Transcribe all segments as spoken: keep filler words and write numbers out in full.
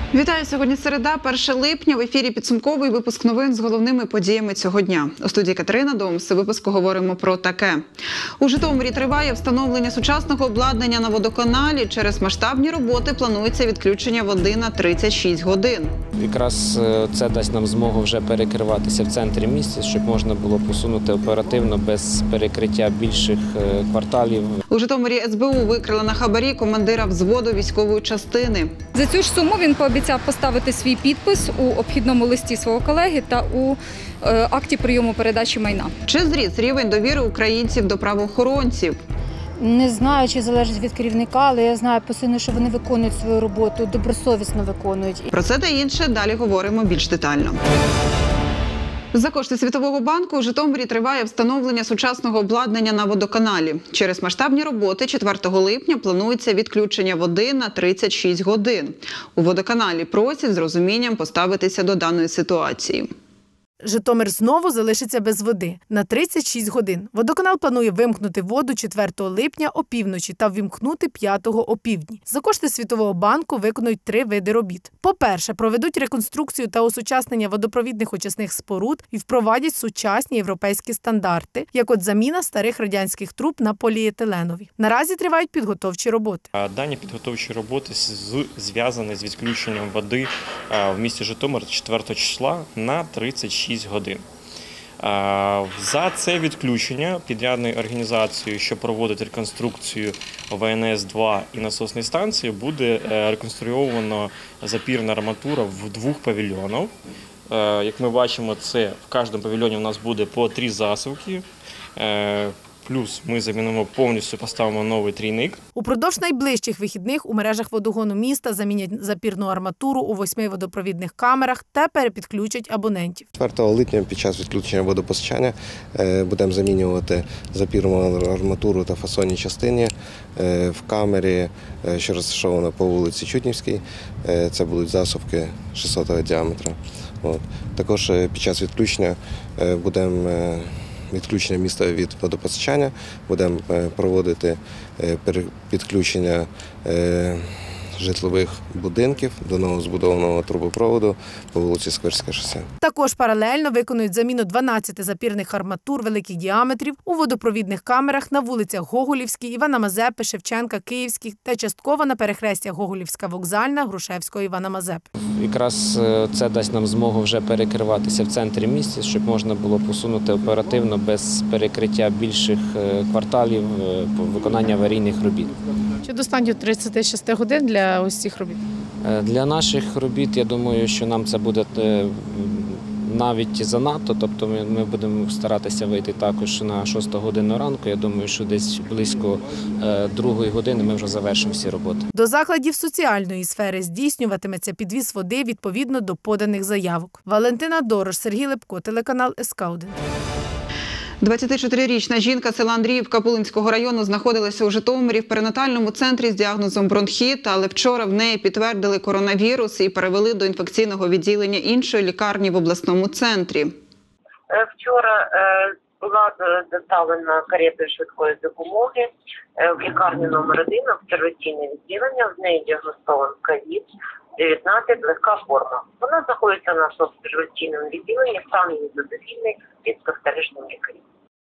Вітаю! Сьогодні середа, перше липня. В ефірі підсумковий випуск новин з головними подіями цього дня. У студії Катерина Домс. У випуску говоримо про таке. У Житомирі триває встановлення сучасного обладнання на водоканалі. Через масштабні роботи планується відключення води на тридцять шість годин. Якраз це дасть нам змогу вже перекриватися в центрі міста, щоб можна було посунути оперативно без перекриття більших кварталів. У Житомирі ес бе у викрила на хабарі командира взводу військової частини. За цю ж суму він пообіцяв поставити свій підпис у обхідному листі свого колеги та у е, акті прийому передачі майна. Чи зріс рівень довіри українців до правоохоронців? Не знаю, чи залежить від керівника, але я знаю постійно, що вони виконують свою роботу, добросовісно виконують. Про це та інше далі говоримо більш детально. За кошти Світового банку у Житомирі триває встановлення сучасного обладнання на водоканалі. Через масштабні роботи четвертого липня планується відключення води на тридцять шість годин. У водоканалі просять з розумінням поставитися до даної ситуації. Житомир знову залишиться без води на тридцять шість годин. Водоканал планує вимкнути воду четвертого липня опівночі та ввімкнути п'ятого опівдні. За кошти Світового банку виконують три види робіт. По-перше, проведуть реконструкцію та осучаснення водопровідних очисних споруд і впровадять сучасні європейські стандарти, як от заміна старих радянських труб на поліетиленові. Наразі тривають підготовчі роботи. Дані підготовчі роботи зв'язані з відключенням води в місті Житомир четвертого числа на тридцять шість годин. За це відключення підрядною організацією, що проводить реконструкцію ве ен ес два і насосної станції, буде реконструйовано запірна арматура в двох павільйонах. Як ми бачимо, це в кожному павільйоні у нас буде по три засувки. Плюс ми замінимо повністю, поставимо новий трійник. Упродовж найближчих вихідних у мережах водогону міста замінять запірну арматуру у восьми водопровідних камерах та перепідключать абонентів. четвертого липня під час відключення водопостачання будемо замінювати запірну арматуру та фасонні частини в камері, що розташована по вулиці Чутнівській. Це будуть засувки шістсотого діаметра. Також під час відключення будемо відключення міста від водопостачання, будемо проводити підключення житлових будинків до новозбудованого трубопроводу по вулиці Сквирське шосе. Також паралельно виконують заміну дванадцяти запірних арматур великих діаметрів у водопровідних камерах на вулицях Гоголівській, Івана Мазепи, Шевченка, Київських та частково на перехрестях Гоголівська, Вокзальна, Грушевського, Івана Мазепи. Якраз це дасть нам змогу вже перекриватися в центрі міста, щоб можна було посунути оперативно без перекриття більших кварталів виконання аварійних робіт. Чи достатньо тридцяти шести годин для ось цих робіт? Для наших робіт, я думаю, що нам це буде навіть занадто, тобто ми, ми будемо старатися вийти також на шосту годину ранку. Я думаю, що десь близько другої години ми вже завершимо всі роботи. До закладів соціальної сфери здійснюватиметься підвіз води відповідно до поданих заявок. Валентина Дорош, Сергій Лепко, телеканал ес ка один. двадцятичотирирічна жінка села Андріївка Пулинського району знаходилася у Житомирі в перинатальному центрі з діагнозом бронхіт, але вчора в неї підтвердили коронавірус і перевели до інфекційного відділення іншої лікарні в обласному центрі. Вчора була доставлена карета швидкої допомоги в лікарню номер один, обсерваційне відділення, в неї діагностований ковід дев'ятнадцять, легка форма. Вона знаходиться на обсерваційному відділенні, стан її задовільний під спостереженням лікарів.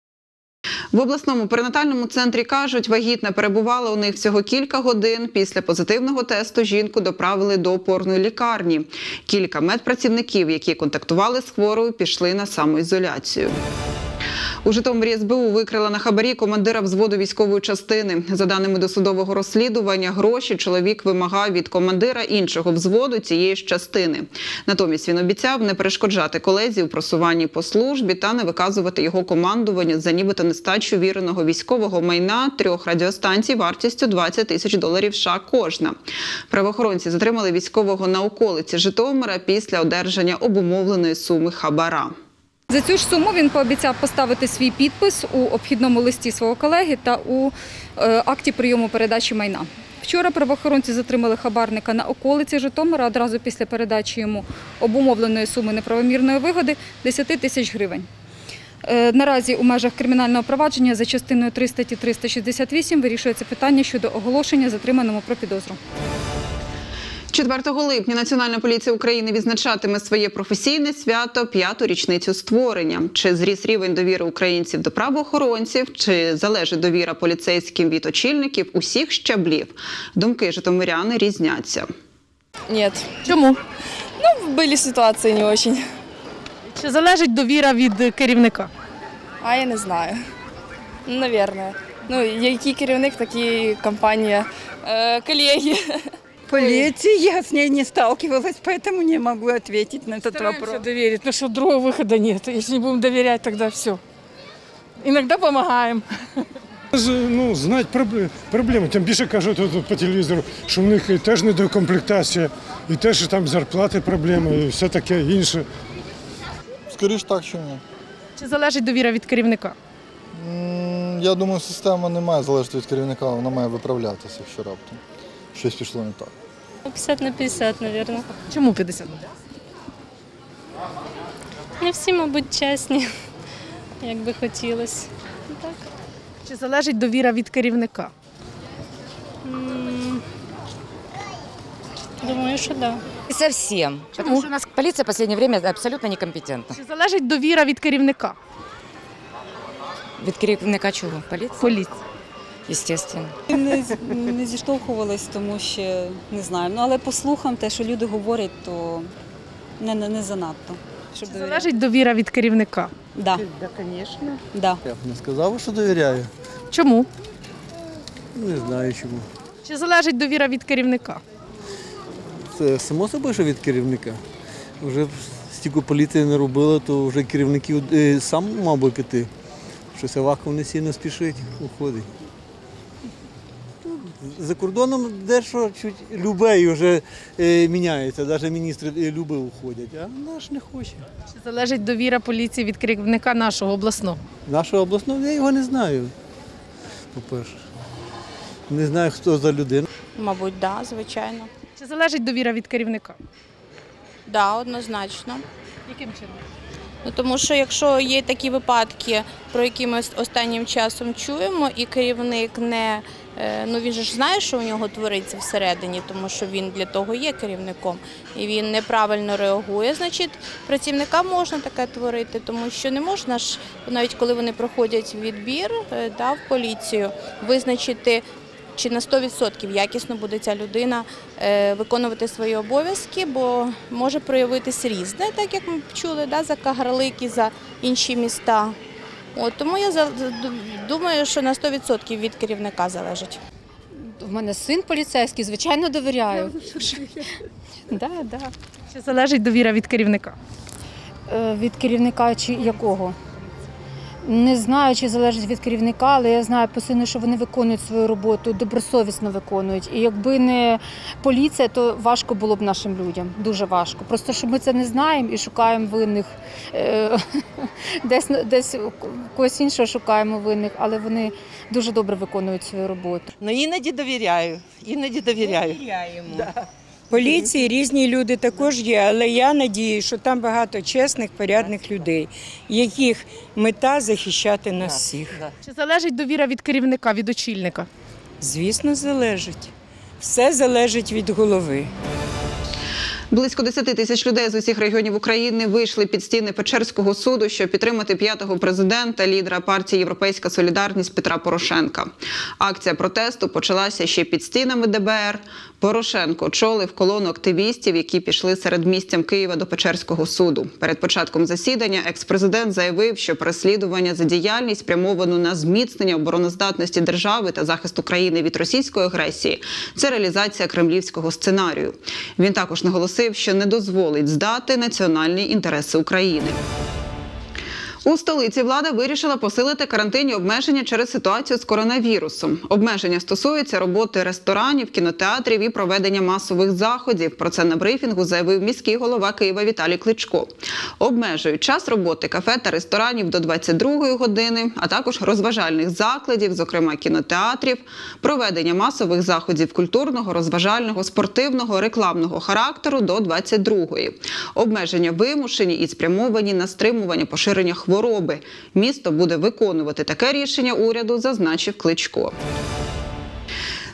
В обласному перинатальному центрі кажуть, вагітна перебувала у них всього кілька годин. Після позитивного тесту жінку доправили до опорної лікарні. Кілька медпрацівників, які контактували з хворою, пішли на самоізоляцію. У Житомирі ес бе у викрила на хабарі командира взводу військової частини. За даними досудового розслідування, гроші чоловік вимагав від командира іншого взводу цієї ж частини. Натомість він обіцяв не перешкоджати колезі у просуванні по службі та не виказувати його командуванню за нібито нестачу віреного військового майна трьох радіостанцій вартістю двадцять тисяч доларів США кожна. Правоохоронці затримали військового на околиці Житомира після одержання обумовленої суми хабара. За цю ж суму він пообіцяв поставити свій підпис у обхідному листі свого колеги та у е, акті прийому передачі майна. Вчора правоохоронці затримали хабарника на околиці Житомира одразу після передачі йому обумовленої суми неправомірної вигоди – десять тисяч гривень. Наразі у межах кримінального провадження за частиною три статті триста шістдесят вісім вирішується питання щодо оголошення затриманому про підозру. четвертого липня Національна поліція України відзначатиме своє професійне свято – п'яту річницю створення. Чи зріс рівень довіри українців до правоохоронців, чи залежить довіра поліцейським від очільників усіх щаблів? Думки житомиряни різняться. Нет. Чому? Ну, были ситуации не очень. Чи залежить довіра від керівника? А я не знаю. Наверное. Ну, який керівник, такі компанія, е, колеги. Полиции, я с ней не сталкивалась, поэтому не могу ответить на этот Стараемся вопрос. доверить, потому что другого выхода нет. Если не будем доверять, тогда все. Иногда помогаем. Ну, знати проблеми. Тим більше кажуть тут по телевізору, що в них теж недокомплектація, і теж там зарплати проблеми, і все таке інше. Скоріш так, що ні. Чи залежить довіра від керівника? Я думаю, система не має залежати від керівника, вона має виправлятися, якщо раптом щось пішло не так. п'ятдесят на п'ятдесят, мабуть. Чому п'ятдесят? Не всі, мабуть, чесні, як би хотілося. Так. Чи залежить довіра від керівника? М, Думаю, що так. Да. Совсем. Потому что у нас полиция в последнее время абсолютно некомпетентна. Чи залежить довіра від керівника? Від керівника чого? Поліції? Поліції. Естественно. Не, не зіштовхувалась, тому що не знаю. Ну, але по слухам, те, що люди говорять, то не, не, не занадто. Щоб Чи залежить довіра від керівника? Да. Да, звісно. Да. Я б не сказав, що довіряю. Чому? Не знаю чому. Чи залежить довіра від керівника? Це само собою, що від керівника. Вже стільки поліції не робила, то вже керівників е, сам мав би піти. Щось Аваков не сильно спішить, уходить. За кордоном дещо чуть любий вже е, міняється, навіть міністри е, люби уходять, а наш не хоче. Чи залежить довіра поліції від керівника нашого обласного? Нашого обласного я його не знаю, по-перше. Не знаю, хто за людина. Мабуть, так, да, звичайно. Чи залежить довіра від керівника? Так, да, однозначно. Яким чином? Ну, тому що якщо є такі випадки, про які ми останнім часом чуємо, і керівник не, ну він же ж знає, що у нього твориться всередині, тому що він для того є керівником, і він неправильно реагує, значить працівникам можна таке творити, тому що не можна ж, навіть коли вони проходять відбір да, в поліцію, визначити, чи на сто відсотків якісно буде ця людина е, виконувати свої обов'язки, бо може проявитись різне, так як ми чули, да, за Кагарлик і за інші міста. От, тому я за, думаю, що на сто відсотків від керівника залежить. У мене син поліцейський, звичайно, довіряю. Да, да. Чи залежить довіра від керівника? Е, Від керівника чи якого? Не знаю, чи залежить від керівника, але я знаю постійно, що вони виконують свою роботу, добросовісно виконують. І якби не поліція, то важко було б нашим людям, дуже важко. Просто, що ми це не знаємо і шукаємо винних, десь, десь когось іншого шукаємо винних, але вони дуже добре виконують свою роботу. Ну, іноді довіряю, іноді довіряю. Довіряємо. Да. Поліції різні люди також є, але я надіюсь, що там багато чесних, порядних людей, яких мета захищати нас всіх. Чи залежить довіра від керівника, від очільника? Звісно, залежить. Все залежить від голови. Близько десяти тисяч людей з усіх регіонів України вийшли під стіни Печерського суду, щоб підтримати п'ятого президента, лідера партії «Європейська солідарність» Петра Порошенка. Акція протесту почалася ще під стінами де бе ер. Порошенко очолив колону активістів, які пішли середмістям Києва до Печерського суду. Перед початком засідання екс-президент заявив, що переслідування за діяльність, спрямовану на зміцнення обороноздатності держави та захист України від російської агресії – це реалізація кремлівського сценарію. Він також наголосив, що не дозволить здати національні інтереси України. У столиці влада вирішила посилити карантинні обмеження через ситуацію з коронавірусом. Обмеження стосуються роботи ресторанів, кінотеатрів і проведення масових заходів. Про це на брифінгу заявив міський голова Києва Віталій Кличко. Обмежують час роботи кафе та ресторанів до двадцять другої години, а також розважальних закладів, зокрема кінотеатрів, проведення масових заходів культурного, розважального, спортивного, рекламного характеру до двадцять другої. Обмеження вимушені і спрямовані на стримування поширення хвороб. Хвороби. Місто буде виконувати таке рішення уряду, зазначив Кличко.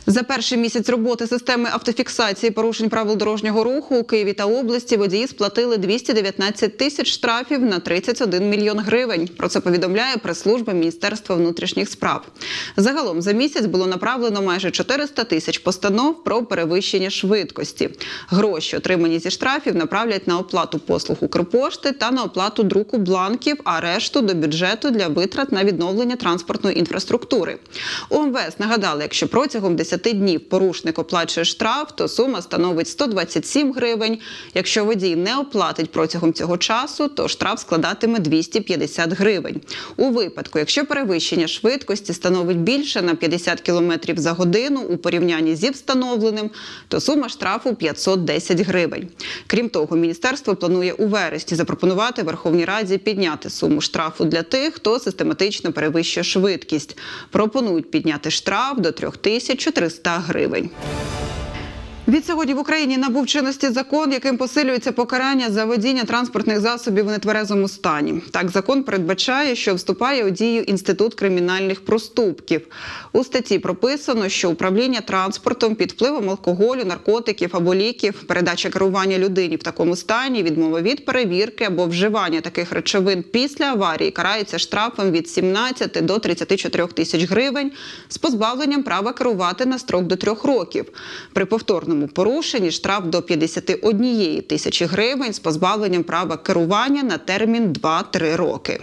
За перший місяць роботи системи автофіксації порушень правил дорожнього руху у Києві та області водії сплатили двісті дев'ятнадцять тисяч штрафів на тридцять один мільйон гривень. Про це повідомляє прес-служба Міністерства внутрішніх справ. Загалом за місяць було направлено майже чотириста тисяч постанов про перевищення швидкості. Гроші, отримані зі штрафів, направлять на оплату послуг Укрпошти та на оплату друку бланків, а решту – до бюджету для витрат на відновлення транспортної інфраструктури. У ем ве ес нагадали, якщо протягом десяти днів порушник оплачує штраф, то сума становить сто двадцять сім гривень. Якщо водій не оплатить протягом цього часу, то штраф складатиме двісті п'ятдесят гривень. У випадку, якщо перевищення швидкості становить більше на п'ятдесят кілометрів за годину у порівнянні зі встановленим, то сума штрафу п'ятсот десять гривень. Крім того, міністерство планує у вересні запропонувати Верховній Раді підняти суму штрафу для тих, хто систематично перевищує швидкість. Пропонують підняти штраф до три тисячі чотириста гривень. Відсьогодні в Україні набув чинності закон, яким посилюється покарання за водіння транспортних засобів у нетверезому стані. Так, закон передбачає, що вступає у дію інститут кримінальних проступків. У статті прописано, що управління транспортом під впливом алкоголю, наркотиків або ліків, передача керування людині в такому стані, відмова від перевірки або вживання таких речовин після аварії карається штрафом від сімнадцяти до тридцяти чотирьох тисяч гривень з позбавленням права керувати на строк до трьох років. При повторному порушенні штраф до п'ятдесяти однієї тисячі гривень з позбавленням права керування на термін два-три роки.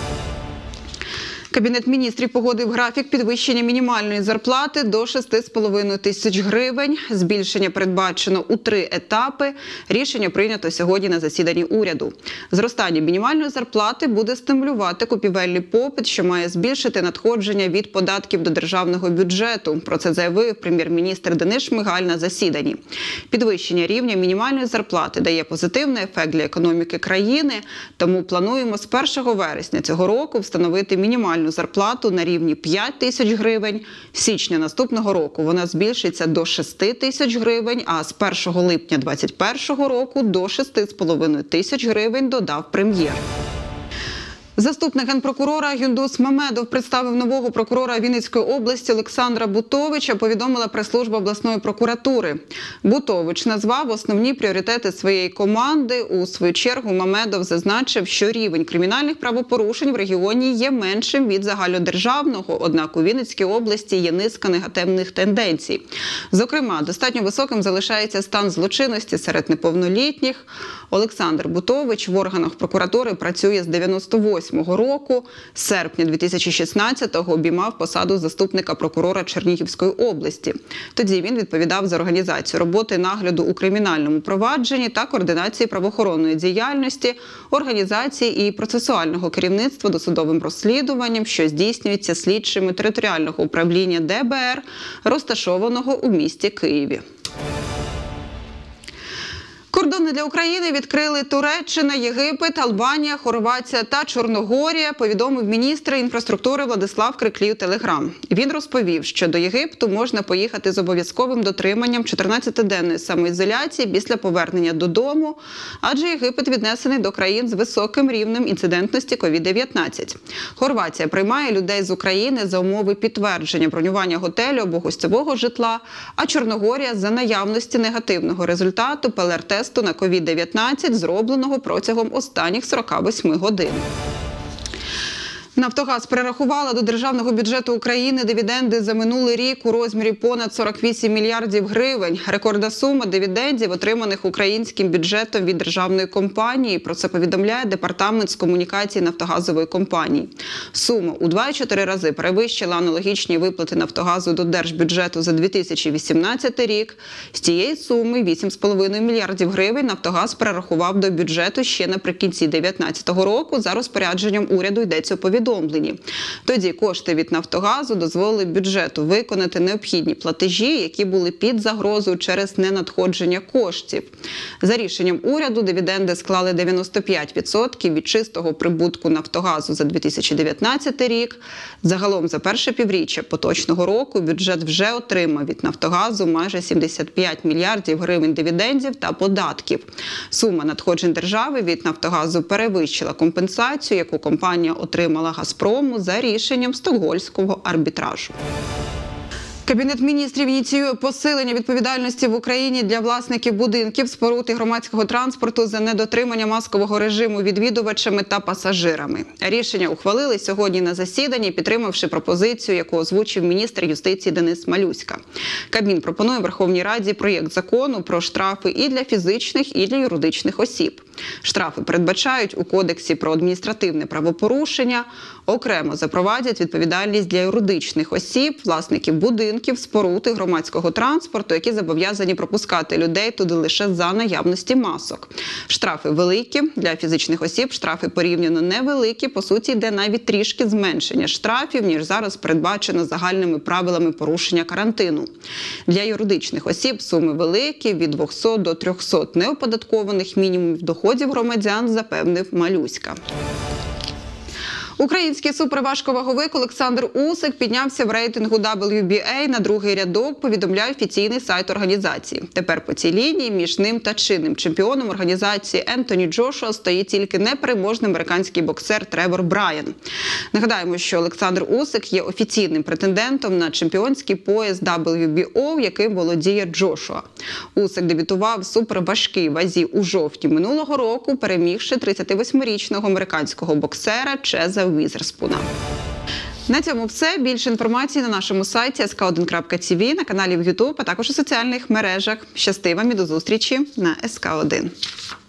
Кабінет міністрів погодив графік підвищення мінімальної зарплати до шести з половиною тисяч гривень. Збільшення передбачено у три етапи. Рішення прийнято сьогодні на засіданні уряду. Зростання мінімальної зарплати буде стимулювати купівельний попит, що має збільшити надходження від податків до державного бюджету. Про це заявив прем'єр-міністр Денис Шмигаль на засіданні. Підвищення рівня мінімальної зарплати дає позитивний ефект для економіки країни, тому плануємо з першого вересня цього року встановити мінімальну зарплату на рівні п'ять тисяч гривень. З січня наступного року вона збільшиться до шести тисяч гривень, а з першого липня двадцять першого року до шести з половиною тисяч гривень, додав прем'єр. Заступник генпрокурора Юндус Мамедов представив нового прокурора Вінницької області Олександра Бутовича, повідомила прес-служба обласної прокуратури. Бутович назвав основні пріоритети своєї команди. У свою чергу Мамедов зазначив, що рівень кримінальних правопорушень в регіоні є меншим від загальнодержавного, однак у Вінницькій області є низка негативних тенденцій. Зокрема, достатньо високим залишається стан злочинності серед неповнолітніх. Олександр Бутович в органах прокуратури працює з дев'яносто восьмого року. З серпня дві тисячі шістнадцятого обіймав посаду заступника прокурора Чернігівської області. Тоді він відповідав за організацію роботи нагляду у кримінальному провадженні та координації правоохоронної діяльності, організації і процесуального керівництва досудовим розслідуванням, що здійснюється слідчими територіального управління де бе ер, розташованого у місті Києві. Кордони для України відкрили Туреччина, Єгипет, Албанія, Хорватія та Чорногорія, повідомив міністр інфраструктури Владислав Криклій у Телеграм. Він розповів, що до Єгипту можна поїхати з обов'язковим дотриманням чотирнадцятиденної самоізоляції після повернення додому, адже Єгипет віднесений до країн з високим рівнем інцидентності ковід дев'ятнадцять. Хорватія приймає людей з України за умови підтвердження бронювання готелю або гостьового житла, а Чорногорія за наявності негативного результату пе ел ар-тесту на ковід дев'ятнадцять, зробленого протягом останніх сорока восьми годин. «Нафтогаз» перерахувала до державного бюджету України дивіденди за минулий рік у розмірі понад сорок вісім мільярдів гривень. Рекордна сума дивідендів, отриманих українським бюджетом від державної компанії. Про це повідомляє Департамент з комунікації нафтогазової компанії. Сума у два цілих чотири рази перевищила аналогічні виплати «Нафтогазу» до держбюджету за дві тисячі вісімнадцятий рік. З цієї суми вісім з половиною мільярдів гривень «Нафтогаз» перерахував до бюджету ще наприкінці дві тисячі дев'ятнадцятого року за розпорядженням уряду, йдеться у повідомленні. Тоді кошти від «Нафтогазу» дозволили бюджету виконати необхідні платежі, які були під загрозою через ненадходження коштів. За рішенням уряду дивіденди склали дев'яносто п'ять відсотків від чистого прибутку «Нафтогазу» за дві тисячі дев'ятнадцятий рік. Загалом за перше півріччя поточного року бюджет вже отримав від «Нафтогазу» майже сімдесят п'ять мільярдів гривень дивідендів та податків. Сума надходжень держави від «Нафтогазу» перевищила компенсацію, яку компанія отримала «Газпрому» за рішенням Стокгольмського арбітражу. Кабінет міністрів ініціює посилення відповідальності в Україні для власників будинків, споруд і громадського транспорту за недотримання маскового режиму відвідувачами та пасажирами. Рішення ухвалили сьогодні на засіданні, підтримавши пропозицію, яку озвучив міністр юстиції Денис Малюська. Кабмін пропонує Верховній Раді проєкт закону про штрафи і для фізичних, і для юридичних осіб. Штрафи передбачають у Кодексі про адміністративне правопорушення. Окремо запровадять відповідальність для юридичних осіб, власників будинків, споруд і громадського транспорту, які зобов'язані пропускати людей туди лише за наявності масок. Штрафи великі, для фізичних осіб штрафи порівняно невеликі, по суті йде навіть трішки зменшення штрафів, ніж зараз передбачено загальними правилами порушення карантину. Для юридичних осіб суми великі, від двохсот до трьохсот неоподаткованих мінімумів доходів громадян, запевнив Малюська. Український суперважковаговик Олександр Усик піднявся в рейтингу дабл ю бі ей на другий рядок, повідомляє офіційний сайт організації. Тепер по цій лінії між ним та чинним чемпіоном організації Ентоні Джошуа стоїть тільки непереможний американський боксер Тревор Брайан. Нагадаємо, що Олександр Усик є офіційним претендентом на чемпіонський пояс дабл ю бі о, яким володіє Джошуа. Усик дебютував в суперважкій вазі у жовтні минулого року, перемігши тридцятивосьмирічного американського боксера Чеза Візерспуна. На цьому все. Більше інформації на нашому сайті ес ка один крапка ті ві, на каналі в Ютуб, а також у соціальних мережах. Щасти вам і до зустрічі на ес ка один.